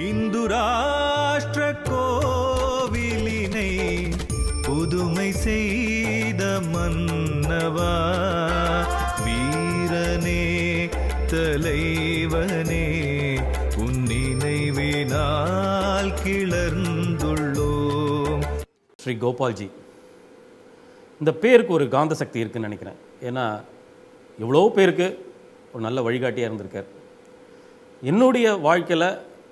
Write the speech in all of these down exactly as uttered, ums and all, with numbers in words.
இந்து ராஷ்டிர கோவிலினை புதுமை செய்த மன்னவா, வீரனே தலைவனே, உன் நினைவினால் கிளர்ந்துள்ளோம். ஸ்ரீ கோபால்ஜி, இந்த பேருக்கு ஒரு காந்த சக்தி இருக்குன்னு நினைக்கிறேன். ஏன்னா எவ்வளோ பேருக்கு ஒரு நல்ல வழிகாட்டியாக இருந்திருக்கார். என்னுடைய வாழ்க்கையில்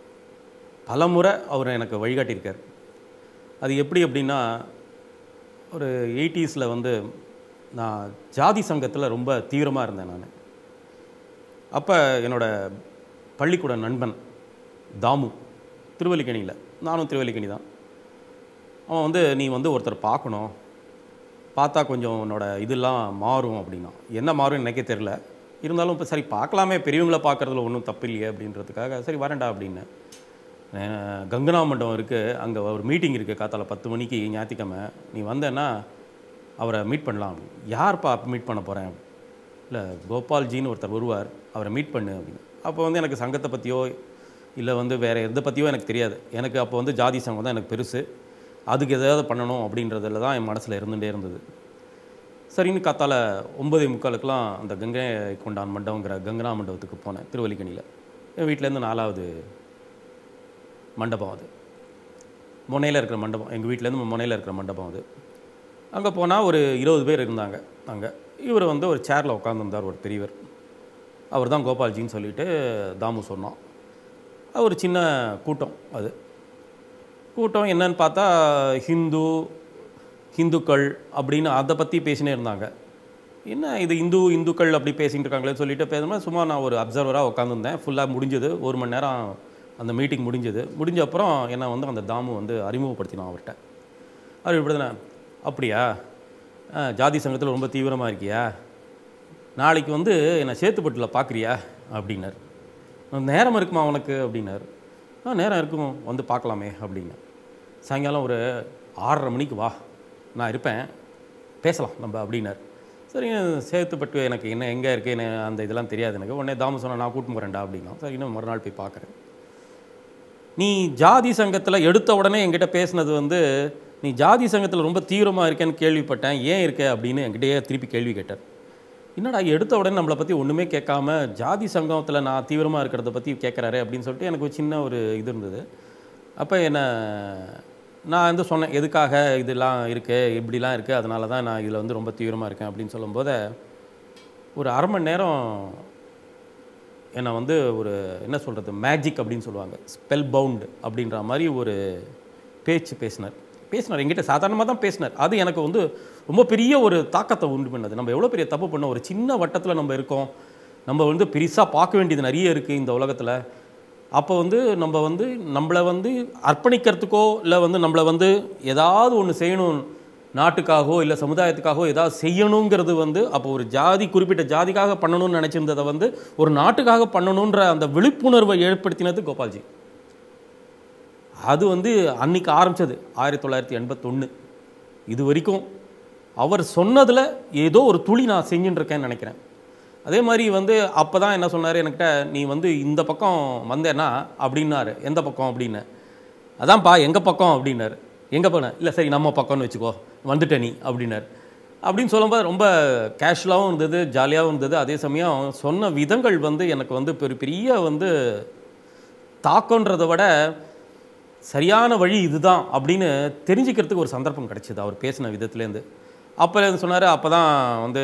பல முறை அவர் எனக்கு வழிகாட்டியிருக்கார். அது எப்படி அப்படின்னா, ஒரு எயிட்டிஸில் வந்து நான் ஜாதி சங்கத்தில் ரொம்ப தீவிரமாக இருந்தேன். நான் அப்போ என்னோடய பள்ளிக்கூட நண்பன் தாமு, திருவல்லிக்கணியில், நானும் திருவல்லிக்கணி தான். அவன் வந்து நீ வந்து ஒருத்தர் பார்க்கணும், பார்த்தா கொஞ்சம் உன்னோட இதெல்லாம் மாறும் அப்படின்னா. என்ன மாறும் எனக்கே தெரில. இருந்தாலும் இப்போ சரி பார்க்கலாமே, பெரியவங்களை பார்க்குறதுல ஒன்றும் தப்பு இல்லையே அப்படின்றதுக்காக சரி வரேன்டா அப்படின்னு. கங்கனா மண்டபம் இருக்குது, அங்கே ஒரு மீட்டிங் இருக்குது காத்தால பத்து மணிக்கு ஞாயிற்றுக்கிழமை, நீ வந்தேன்னா அவரை மீட் பண்ணலாம். யார்ப்பா மீட் பண்ண போகிறேன்? இல்லை கோபால்ஜின்னு ஒருத்தர் வருவார், அவரை மீட் பண்ணு அப்படின்னு. அப்போ வந்து எனக்கு சங்கத்தை பற்றியோ இல்லை வந்து வேறு எதை பற்றியோ எனக்கு தெரியாது. எனக்கு அப்போ வந்து ஜாதி சங்கம் தான் எனக்கு பெருசு, அதுக்கு எதாவது பண்ணணும் அப்படின்றதில் தான் என் மனசில் இருந்துகிட்டே இருந்தது. சரின்னு காத்தால ஒம்பது முக்காலுக்கெலாம் அந்த கங்கை கொண்டான் மண்டபங்கிற கங்கனா மண்டபத்துக்கு போனேன் திருவல்லிக்கணியில். என் வீட்டிலேருந்து நாலாவது மண்டபம் அது, முனையில் இருக்கிற மண்டபம், எங்கள் வீட்டிலேருந்து முனையில் இருக்கிற மண்டபம் அது. அங்கே போனால் ஒரு இருபது பேர் இருந்தாங்க. அங்கே இவர் வந்து ஒரு சேரில் உட்காந்துருந்தார், ஒரு பெரியவர். அவர் தான் கோபால்ஜின்னு சொல்லிட்டு தாமு சொன்னோம். அது ஒரு சின்ன கூட்டம். அது கூட்டம் என்னன்னு பார்த்தா ஹிந்து ஹிந்துக்கள் அப்படின்னு அதை பற்றி பேசினே இருந்தாங்க. என்ன இது இந்து இந்துக்கள் அப்படி பேசிகிட்டு இருக்காங்களேன்னு சொல்லிட்டு பேசும்போது சும்மா நான் ஒரு அப்சர்வராக உட்காந்துருந்தேன். ஃபுல்லாக முடிஞ்சது, ஒரு மணி நேரம் அந்த மீட்டிங் முடிஞ்சது. முடிஞ்ச அப்புறம் என்னை வந்து அந்த தாமு வந்து அறிமுகப்படுத்தினோம் அவர்கிட்ட. அவர் இப்படி தானே, அப்படியா ஜாதி சங்கத்தில் ரொம்ப தீவிரமாக இருக்கியா, நாளைக்கு வந்து என்னை சேத்துப்பட்டில் பார்க்குறியா அப்படின்னார். நேரம் இருக்குமா உனக்கு அப்படின்னார். ஆ நேரம் இருக்கும், வந்து பார்க்கலாமே அப்படின்னு. சாயங்காலம் ஒரு ஆறரை மணிக்கு வா, நான் இருப்பேன், பேசலாம் நம்ம அப்படின்னார். சரி சேத்துப்பட்டு எனக்கு என்ன எங்கே இருக்குது என்ன அந்த இதெல்லாம் தெரியாது எனக்கு. உடனே தாமு சொன்னால் நான் கூட்டின்னு போகிறேன்டா அப்படின்னா. சரி இன்னும் மறுநாள் போய் பார்க்குறேன். நீ ஜாதி சங்கத்தில் எடுத்த உடனே என்கிட்ட பேசினது வந்து நீ ஜாதி சங்கத்தில் ரொம்ப தீவிரமாக இருக்கேன்னு கேள்விப்பட்டேன், ஏன் இருக்க அப்படின்னு என்கிட்டயே திருப்பி கேள்வி கேட்டார். என்னடா எடுத்த உடனே நம்மளை பற்றி ஒன்றுமே கேட்காம ஜாதி சங்கத்தில் நான் தீவிரமாக இருக்கிறத பற்றி கேட்குறாரு அப்படின்னு சொல்லிட்டு எனக்கு ஒரு சின்ன ஒரு இது இருந்தது. அப்போ என்ன நான் வந்து சொன்னேன், எதுக்காக இதெல்லாம் இருக்குது இப்படிலாம் இருக்குது, அதனால தான் நான் இதில் வந்து ரொம்ப தீவிரமாக இருக்கேன் அப்படின்னு சொல்லும்போது ஒரு அரை மணி நேரம் என்னை வந்து ஒரு என்ன சொல்கிறது மேஜிக் அப்படின்னு சொல்லுவாங்க, ஸ்பெல் பவுண்டு அப்படின்ற மாதிரி ஒரு பேச்சு பேசினார். பேசினார் என்கிட்ட சாதாரணமாக தான் பேசினார். அது எனக்கு வந்து ரொம்ப பெரிய ஒரு தாக்கத்தை உண்டு பண்ணது. நம்ம எவ்வளோ பெரிய தப்பு பண்ணோம், ஒரு சின்ன வட்டத்தில் நம்ம இருக்கோம், நம்ம வந்து பெருசாக பார்க்க வேண்டியது நிறைய இருக்குது இந்த உலகத்தில். அப்போ வந்து நம்ம வந்து நம்மளை வந்து அர்ப்பணிக்கிறதுக்கோ இல்லை வந்து நம்மளை வந்து ஏதாவது ஒன்று செய்யணும், நாட்டுக்காகவோ இல்லை சமுதாயத்துக்காகவோ ஏதாவது செய்யணுங்கிறது வந்து அப்போ ஒரு ஜாதி குறிப்பிட்ட ஜாதிக்காக பண்ணணும்னு நினச்சிருந்ததை வந்து ஒரு நாட்டுக்காக பண்ணணுன்ற அந்த விழிப்புணர்வை ஏற்படுத்தினது கோபால்ஜி. அது வந்து அன்றைக்கி ஆரம்பித்தது ஆயிரத்தி தொள்ளாயிரத்தி எண்பத்தொன்று. இது வரைக்கும் அவர் சொன்னதில் ஏதோ ஒரு துளி நான் செஞ்சுட்டு இருக்கேன்னு நினைக்கிறேன். அதே மாதிரி வந்து அப்போ தான் என்ன சொன்னார் என்கிட்ட, நீ வந்து இந்த பக்கம் வந்தேன்னா அப்படின்னாரு. எந்த பக்கம் அப்படின்னு. அதான்ப்பா எங்கள் பக்கம் அப்படின்னாரு. எங்கே போனேன், இல்லை சரி நம்ம பக்கம்னு வச்சுக்கோ, வந்துட்ட நீ அப்படின்னார். அப்படின்னு சொல்லும்போது ரொம்ப கேஷுவலாகவும் இருந்தது, ஜாலியாகவும் இருந்தது. அதே சமயம் சொன்ன விதங்கள் வந்து எனக்கு வந்து பெரிய பெரிய வந்து தாக்கன்றதை விட சரியான வழி இதுதான் அப்படின்னு தெரிஞ்சுக்கிறதுக்கு ஒரு சந்தர்ப்பம் கிடச்சிது அவர் பேசின விதத்துலேருந்து. அப்போ சொன்னார், அப்போ தான் வந்து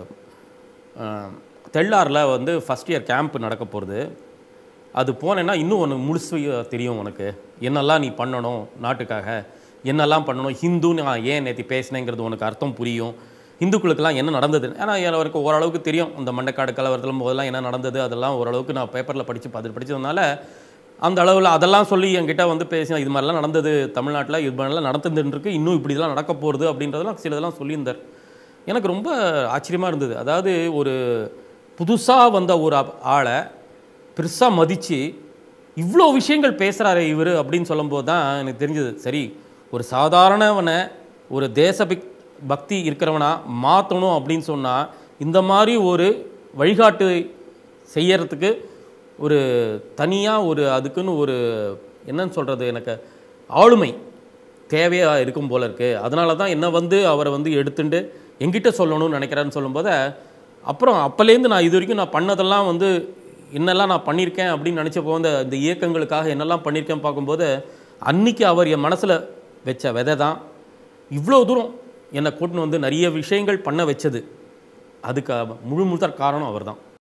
தெள்ளாரில் வந்து ஃபஸ்ட் இயர் கேம்ப் நடக்க போகிறது, அது போனேன்னா இன்னும் ஒன்று முழுசு தெரியும் உனக்கு, என்னெல்லாம் நீ பண்ணணும் நாட்டுக்காக, என்னெல்லாம் பண்ணணும், ஹிந்துன்னு நான் ஏன் நேற்று பேசினேங்கிறது உனக்கு அர்த்தம் புரியும், இந்துக்களுக்கெல்லாம் என்ன நடந்தது. ஏன்னா எனக்கு ஓரளவுக்கு தெரியும் இந்த மண்டைக்காடு கலவரத்தில் போதெல்லாம் என்ன நடந்தது, அதெல்லாம் ஓரளவுக்கு நான் பேப்பரில் படித்து பார்த்துட்டு படித்ததுனால அந்த அளவில் அதெல்லாம் சொல்லி என்கிட்ட வந்து பேசினா இது மாதிரிலாம் நடந்தது தமிழ்நாட்டில், இது மாதிரிலாம் நடந்துருக்கு, இன்னும் இப்படி இதெல்லாம் நடக்க போகிறது அப்படின்றதெல்லாம் சிலதெல்லாம் சொல்லியிருந்தார். எனக்கு ரொம்ப ஆச்சரியமாக இருந்தது. அதாவது ஒரு புதுசாக வந்த ஒரு ஆளை பெருசாக மதித்து இவ்வளோ விஷயங்கள் பேசுகிறாரு இவர் அப்படின்னு சொல்லும்போது தான் எனக்கு தெரிஞ்சது, சரி ஒரு சாதாரணவனை ஒரு தேச பக்தி இருக்கிறவனா மாற்றணும் அப்படின்னு சொன்னால் இந்த மாதிரி ஒரு வழிகாட்டு செய்யறதுக்கு ஒரு தனியாக ஒரு அதுக்குன்னு ஒரு என்னன்னு சொல்கிறது, எனக்கு ஆளுமை தேவையாக இருக்கும் போல இருக்குது. அதனால தான் என்னை வந்து அவரை வந்து எடுத்துட்டு எங்கிட்ட சொல்லணும்னு நினைக்கிறான்னு சொல்லும்போது, அப்புறம் அப்போலேருந்து நான் இது வரைக்கும் நான் பண்ணதெல்லாம் வந்து என்னெல்லாம் நான் பண்ணியிருக்கேன் அப்படின்னு நினச்சப்போ வந்து இந்த இயக்கங்களுக்காக என்னெல்லாம் பண்ணியிருக்கேன் பார்க்கும்போது, அன்றைக்கி அவர் என் மனசில் வச்ச விதை தான் இவ்வளோ தூரம் என்னை கூட்டின்னு வந்து நிறைய விஷயங்கள் பண்ண வச்சது. அதுக்கு முழு முதற் காரணம் அவர் தான்.